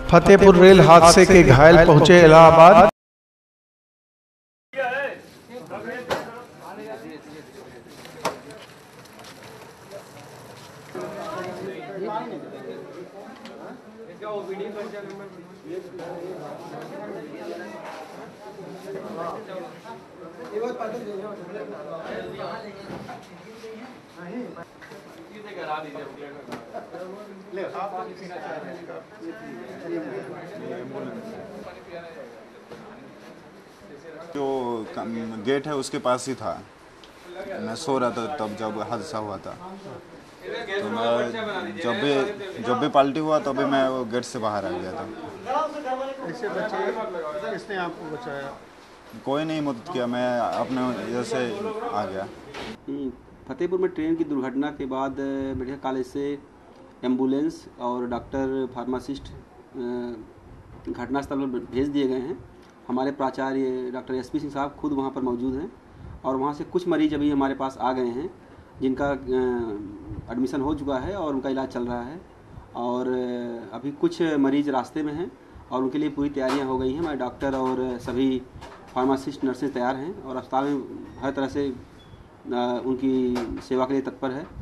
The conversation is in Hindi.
फतेहपुर रेल हादसे के घायल पहुंचे इलाहाबाद। जो गेट है उसके पास ही था, मैं सो रहा था तब जब हादसा हुआ था। तो मैं जब भी पलटी हुआ तभी मैं वो गेट से बाहर आ गया था। ऐसे बचे, किसने आपको बचाया? कोई नहीं मदद किया, मैं अपने वजह से आ गया। फतेहपुर में ट्रेन की दुर्घटना के बाद मेडिकल कॉलेज से एम्बुलेंस और डॉक्टर फार्मासिस्ट घटनास्थल पर भेज दिए गए हैं। हमारे प्राचार्य डॉक्टर एसपी सिंह साहब खुद वहां पर मौजूद हैं और वहां से कुछ मरीज अभी हमारे पास आ गए हैं जिनका एडमिशन हो चुका है और उनका इलाज चल रहा है, और अभी कुछ मरीज रास्ते में हैं और उनके लिए पूरी तैयारियां हो गई हैं। हमारे डॉक्टर और सभी फार्मासिस्ट नर्सेज तैयार हैं और अस्पताल में हर तरह से उनकी सेवा के लिए तत्पर है।